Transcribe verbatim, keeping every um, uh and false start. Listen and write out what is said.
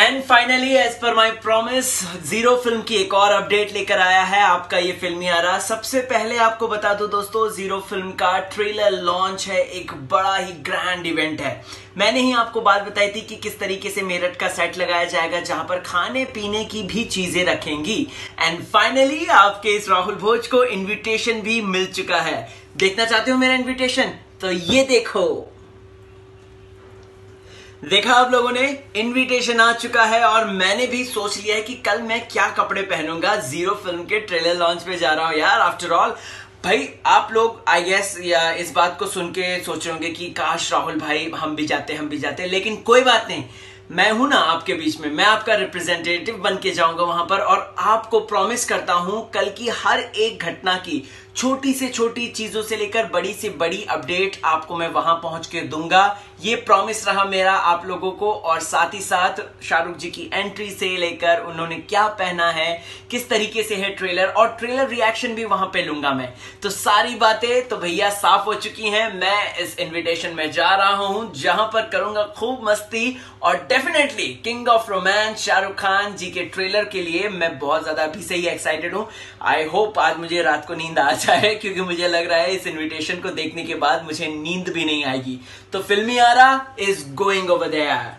And finally as per my promise zero film की एक और अपडेट लेकर आया है आपका ये फिल्मी आरा। सबसे पहले आपको बता दूं दोस्तों, जीरो फिल्म का ट्रेलर लॉन्च है, एक बड़ा ही ग्रैंड इवेंट है। मैंने ही आपको बात बताई थी कि किस तरीके से मेरठ का सेट लगाया जाएगा जहां पर खाने पीने की भी चीजें रखेंगी। एंड फाइनली आपके इस राहुल भोज को इन्विटेशन भी मिल चुका है। देखना चाहते हो मेरा इन्विटेशन? तो ये देखो, देखा आप लोगों ने, इनविटेशन आ चुका है और मैंने भी सोच लिया है कि कल मैं क्या कपड़े पहनूंगा। जीरो फिल्म के ट्रेलर लॉन्च पे जा रहा हूं यार। आफ्टर ऑल भाई, आप लोग आई गेस या इस बात को सुन के सोच रहे होंगे कि काश राहुल भाई हम भी जाते हम भी जाते, लेकिन कोई बात नहीं, मैं हूं ना आपके बीच में, मैं आपका रिप्रेजेंटेटिव बन के जाऊंगा वहां पर और आपको प्रॉमिस करता हूं कल की हर एक घटना की, छोटी से छोटी चीजों से लेकर बड़ी से बड़ी अपडेट आपको मैं वहां पहुंच के दूंगा। ये प्रॉमिस रहा मेरा आप लोगों को। और साथ ही साथ शाहरुख जी की एंट्री से लेकर उन्होंने क्या पहना है, किस तरीके से है ट्रेलर, और ट्रेलर रिएक्शन भी वहां पे लूंगा मैं। तो सारी बातें तो भैया साफ हो चुकी हैं। मैं इस इन्विटेशन में जा रहा हूं जहां पर करूंगा खूब मस्ती और definitely king of romance Shahrukh Khan ji के ट्रेलर के लिए मैं बहुत ज्यादा अभी से ही एक्साइटेड हूं। आई होप आज मुझे रात को नींद आ जाए, क्योंकि मुझे लग रहा है इस इन्विटेशन को देखने के बाद मुझे नींद भी नहीं आएगी। तो फिल्मी aura is going over there.